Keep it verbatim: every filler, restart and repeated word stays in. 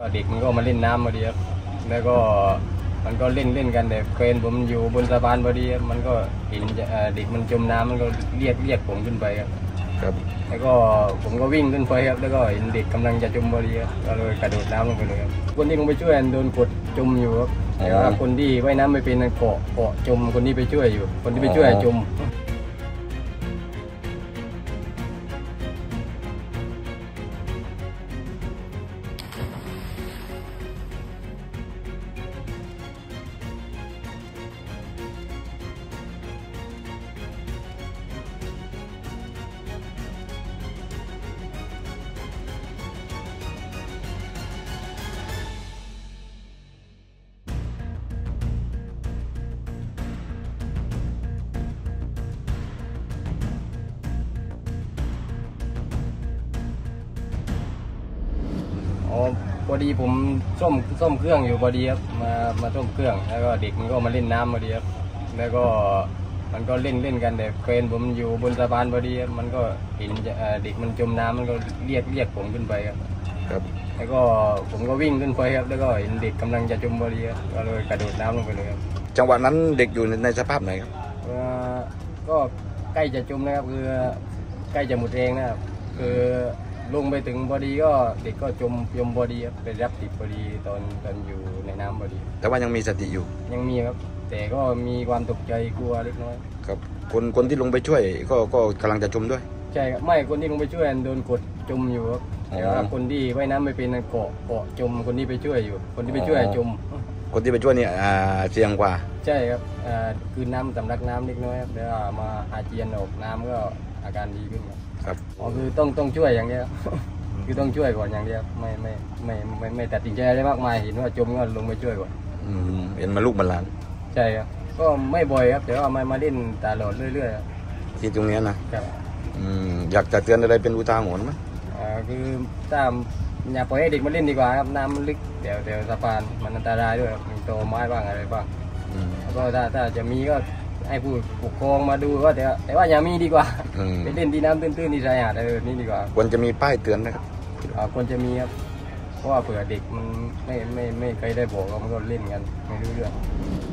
เด็กมันก็มาเล่นน้ำพอดีครับแล้วก็มันก็เล่นเล่นกันแต่แฟนผมอยู่บนสะพานพอดีมันก็เห็นเด็กมันจมน้ำมันก็เรียกเรียกผมขึ้นไปครับครับแล้วก็ผมก็วิ่งขึ้นไปครับแล้วก็เห็นเด็กกำลังจะจมพอดีครับก็เลยกระโดดน้ำลงไปเลยครับคนที่ลงไปช่วยโดนกดจมอยู่ครับแต่ว่าคนที่ว่ายน้ำไม่เป็นเกาะเกาะจมคนที่ไปช่วยอยู่คนที่ไปช่วยจมอ๋อพอดีผมซ่อมซ่อมเครื่องอยู่พอดีครับมามาซ่อมเครื่องแล้วก็เด็กมันก็มาเล่นน้ำพอดีครับแล้วก็มันก็เล่นเล่นกันแต่แฟนผมอยู่บนสะพานพอดีมันก็เห็นเด็กมันจมน้ำมันก็เรียกเรียกผมขึ้นไปครับครับแล้วก็ผมก็วิ่งขึ้นไปครับแล้วก็เห็นเด็กกำลังจะจมพอดีครับก็เลยกระโดดน้ำลงไปเลยครับจังหวะนั้นเด็กอยู่ในสภาพไหนครับก็ใกล้จะจมนะครับคือใกล้จะหมดแรงนะครับคือลงไปถึงพอดีก็เด็กก็จมจมพอดีครับไปรับติดพอดีตอนตอนอยู่ในน้ำพอดีแต่ว่ายังมีสติอยู่ยังมีครับแต่ก็มีความตกใจกลัวเล็กน้อยครับคนคนที่ลงไปช่วยก็ก็กำลังจะจมด้วยใช่ครับไม่คนที่ลงไปช่วยโดนกดจมอยู่ครับแต่ว่าคนที่ว่ายน้ำไม่เป็นเกาะเกาะจมคนที่ไปช่วยอยู่คนที่ไปช่วยจมคนที่ไปช่วยเนี่ยเสี่ยงกว่าใช่ครับคือน้ำสำลักน้ำเล็กน้อยครับแล้วมาอาเจียนออกน้ำก็อาการดีขึ้นครับอ๋อคือต้องต้องช่วยอย่างเดียวคือต้องช่วยก่อนอย่างเดียวไม่ไม่ไม่ไม่ไม่ตัดสินใจอะไรมากมายเห็นว่าจมก็ลงไปช่วยก่อนเห็นมาลูกมาหลานใช่ครับก็ไม่บ่อยครับแต่ว่ามามาเล่นตลอดเรื่อยๆที่ตรงนี้นะครับอยากจะเตือนอะไรเป็นอุทาหรณ์ไหมอ่าคือถ้าอย่าปล่อยให้เด็กมาเล่นดีกว่าครับน้ำมันลึกเดี๋ยวเดี๋ยวสะพานมันอันตรายด้วยมีโตไม้บ้างอะไรบ้างแล้วก็ถ้าถ้าจะมีก็ให้ผู้ปกครองมาดูก็แต่แต่ว่าอย่ามีดีกว่าไปเล่นที่น้ำตื้นๆที่ชายหาดอะไรแบบนี้ดีกว่าควรจะมีป้ายเตือนนะครับควรจะมีครับเพราะว่าเผื่อเด็กมันไม่ไม่ไม่เคยได้บอกมันก็เล่นกันไม่รู้เรื่อง